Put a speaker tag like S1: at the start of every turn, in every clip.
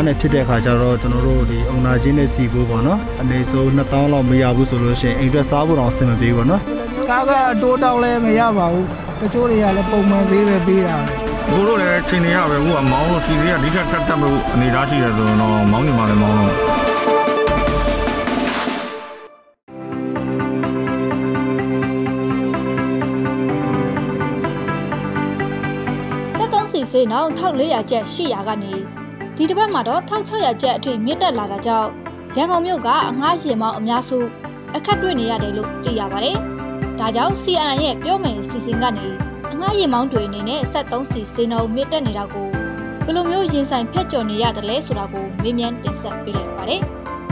S1: နဲ့ဖြစ်တဲ့အခါကျတော့ကျွန်တော်တို့ဒီအုံနာချင်းနဲ့စီဖို့ပေါ့နော်အနေဆုံး2000လောက်မရဘူးဆိုလို့ရှိရင်အိမ်အတွက်စားဖို့တော့အဆင်မပြေဘူးပေါ့နော်
S2: ကားကအတိုးတောင်းလဲမရပါဘူးတချို့တွေကလည်းပုံမှန်သေးပဲပေးတာပဲ
S3: တို့လည်းချိန်နေရပဲအခုကမောင်းလို့စီတွေကဒီထက်ထပ်တက်မှုအနေသားရှိတယ်ဆိုတော့မောင်းနေမှလည်းမောင်းတော့
S4: စေနောက်1400ကျပ်800ကနေဒီတစ်ပတ်မှာတော့1600ကျပ်အထိမြင့်တက်လာတာကြောင့်ရန်ကုန်မြို့ကအငှားယာဉ်မောင်းအများစုအခက်တွေ့နေရတယ်လို့သိရပါတယ်။ဒါကြောင့် CNI ရဲ့ပြောမယ်စီစဉ်ကနေအငှားယာဉ်မောင်းတွေအနေနဲ့73စီစေနှုန်းမြင့်တက်နေတာကိုဘယ်လိုမျိုးရင်ဆိုင်ဖက်ကျော်နေရတယ်လဲဆိုတာကိုမေးမြန်းတင်ဆက်ပေးလိုက်ပါတယ်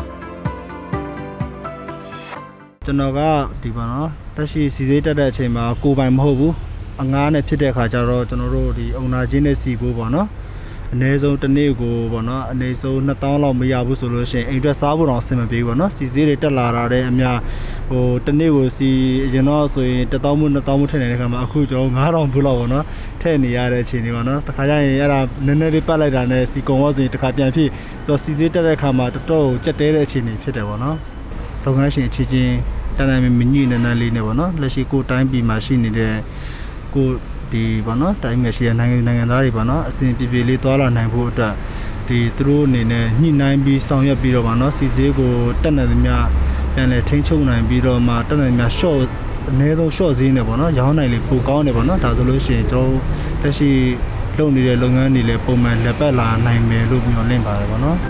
S1: ။ကျွန်တော်ကဒီပါနော်တက်ရှိစီစေးတက်တဲ့အချိန်မှာကိုပိုင်မဟုတ်ဘူးအငှားနဲ့ဖြစ်တဲ့အခါကျတော့ကျွန်တော်တို့ဒီအုံနာချင်းနဲ့စီဖို့ပေါ့နော်အနည်းဆုံးတစ်နေ့ကိုပေါ့နော်အနည်းဆုံး2000လောက်မရဘူးဆိုလို့ရှိရင်အိမ်အတွက်စားဖို့တော့အဆင်မပြေဘူးပေါ့နော်စီစေးတွေတက်လာတာတဲ့အများဟိုတစ်နေ့ကိုစီအရင်တော့ဆိုရင်1000မှု2000မှုထည့်နေတဲ့ခါမှာအခုကျွန်တော်9000ဘူးလောက်ပေါ့နော်ထည့်နေရတဲ့အခြေအနေပေါ့နော်တခါကျရင်အဲ့ဒါနည်းနည်းလေးပတ်လိုက်တာနဲ့စီကုံတော့ဆိုရင်တခါပြန်ဖြစ်ဆိုတော့စီစေးတက်တဲ့ခါမှာတော်တော်ကြက်တဲတဲ့အခြေအနေဖြစ်တယ်ပေါ့နော်လုပ်ငန်းရှင်အခြေချင်းတန်းတန်းမညှိနေနေလေးနဲ့ပေါ့နော်လက်ရှိကိုတိုင်းပြည်မှာရှိနေတဲ့ကိုဒီပေါ့နော်တိုင်းမှာရှိတဲ့နိုင်ငံသားတွေပေါ့နော်အစဉ်ပြေပြေလေးသွားလာနိုင်ဖို့အတွက်ဒီသူတို့အနေနဲ့ညှိနှိုင်းပြီးဆောင်ရွက်ပြီးတော့ပေါ့နော်စီစေးကိုတက်နေသမျှပြန်လဲထိန်းချုပ်နိုင်ပြီးတော့မှတက်နေသမျှ short အနည်းဆုံး short ဈေးနဲ့ပေါ့နော်ရောင်းနိုင်လေပိုကောင်းတယ်ပေါ့နော်ဒါဆိုလို့ရှိရင်ကျွန်တော်တက်ရှိလုပ်နေတဲ့လုပ်ငန်းတွေလည်းပုံမှန်လက်ပတ်လာနိုင်မယ်လို့မျှော်လင့်ပါတယ်ပေါ့နော်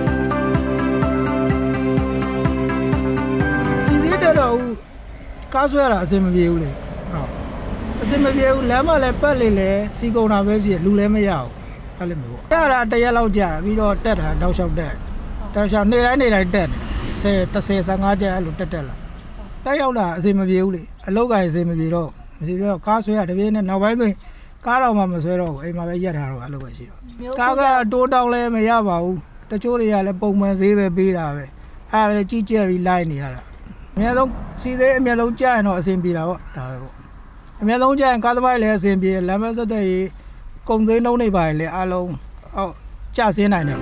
S2: စီစေးတက်တော့ကားဆွဲရတာအဆင်မပြေဘူးလေဟုတ်အစင်မပြေဘူးလမ်းမလည်းပတ်လေလေစီကုံတာပဲရှိရလူလည်းမရဘူးအဲ့လိုမျိုးပေါ့တက်တာတရက်လောက်ကြာပြီးတော့တက်တာတောက်လျှောက်တက်တောက်လျှောက်နေ့တိုင်းတက်10 15ကျပ်အဲ့လိုတက်လာတက်ရောက်လာအစင်မပြေဘူးလေအလောက်ကအစင်မပြေတော့မရှိတော့ကားဆွဲရတပြေးနဲ့နောက်ပိုင်းဆိုရင်ကားတော့မှမဆွဲတော့ဘူးအိမ်မှာပဲရက်ထားတော့အဲ့လိုပဲရှိတော့ကားကတိုးတောင်းလဲမရပါဘူးတချို့တွေကလည်းပုံမှန်ဈေးပဲပေးတာပဲအဲ့ဒါကြီးကျယ်ပြီးလိုက်နေရတာအများဆုံးစီသေးအများဆုံးကြာရင်တော့အစင်ပြေတာပေါ့ဒါပဲပေါ့အများဆုံးကျရင်ကားသမားလည်းအဆင်ပြေလမ်းမဆက်တဲ့ရေးကုန်သိန်းနှုန်းတွေပါလေအားလုံးအော်ကျဆင်းနိုင်တယ်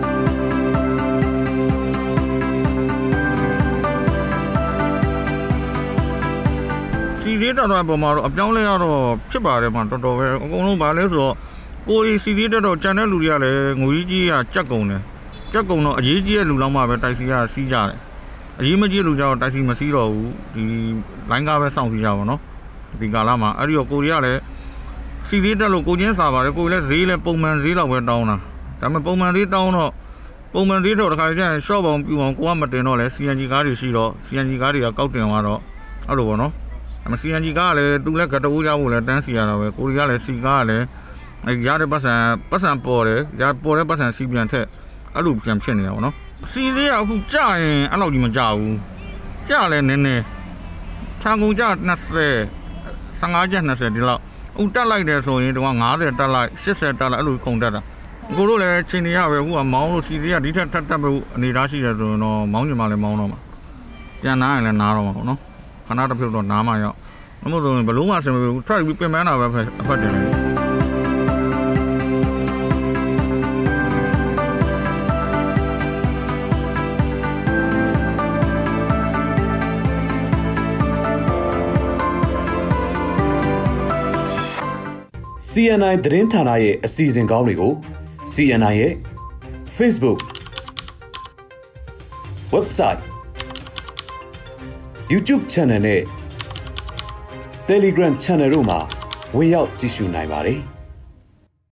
S3: စီသေးတက်သွားပုံမှာတော့အပြောင်းလဲရတော့ဖြစ်ပါတယ်မှာတော်တော်ပဲအကုန်လုံးပါလဲဆိုတော့ကိုရီစီသေးတက်တော့ကြံတဲ့လူတွေကလည်းငွေကြီးကကြက်ကုန်တယ်ကြက်ကုန်တော့အရေးကြီးတဲ့လူလောက်မှပဲတိုက်စီကစီးကြတယ်အရေးမကြီးလူကြတော့တိုက်စီမစီးတော့ဘူးဒီလိုင်းကားပဲစောင့်စီးကြပါတော့ဒီကာလမှာအဲ့ဒီတော့ကိုရီကလည်းစီသေးတက်လို့ကိုချင်းစားပါတယ်ကိုလည်းဈေးလည်းပုံမှန်ဈေးလောက်ပဲတောင်းတာဒါပေမဲ့ပုံမှန်ဈေးတောင်းတော့ပုံမှန်ဈေးတော့တစ်ခါကျရင် short ပေါင်ပြူအောင်ကိုကမတင်တော့လဲ CNG ကားတွေရှိတော့ CNG ကားတွေကကောက်တင်သွားတော့အဲ့လိုပေါ့နော်ဒါပေမဲ့ CNG ကားကလည်းသူလည်းကတဝူးရဖို့လည်းတန်းစီရတာပဲကိုရီကလည်းစီကားကလည်းရတဲ့ပတ်စံပေါ်တယ်ရပေါ်တဲ့ပတ်စံစီပြန်ထက်အဲ့လိုပြန်ဖြစ်နေတာပေါ့နော်စီသေးကအခုကြာရင်အဲ့လောက်ကြီးမကြာဘူးကြာလဲနည်းနည်းထန်ကုန်ကြာ20 15ကျပ်20ဒီလောက်ဥတက်လိုက်တယ်ဆိုရင်တော့50တက်လိုက်80တက်လိုက်အဲ့လိုခုန်တက်တာကိုတို့လည်းချိန်နေရပဲအခုကမောင်းလို့စီသေးကဒီထက်ထပ်တက်မှုအနေသားရှိတယ်ဆိုရင်တော့မောင်းညင်မှလည်းမောင်းတော့မှာပြန်နားရင်လည်းနားတော့မှာပေါ့နော်ခဏတစ်ဖြုတ်တော့နားမှရောက်မဟုတ်ဆိုရင်ဘလုံးမဆင်မပြေဘူးထွက်ပြီးပြင်ပန်းတာပဲအဖက်တင်တယ်
S5: CNI သတင်းဌာနရဲ့အစီအစဉ်ကောင်းတွေကို CNI ရဲ့ Facebook Website YouTube Channel နဲ့ Telegram Channel တို့မှာဝင်ရောက်ကြည့်ရှုနိုင်ပါတယ်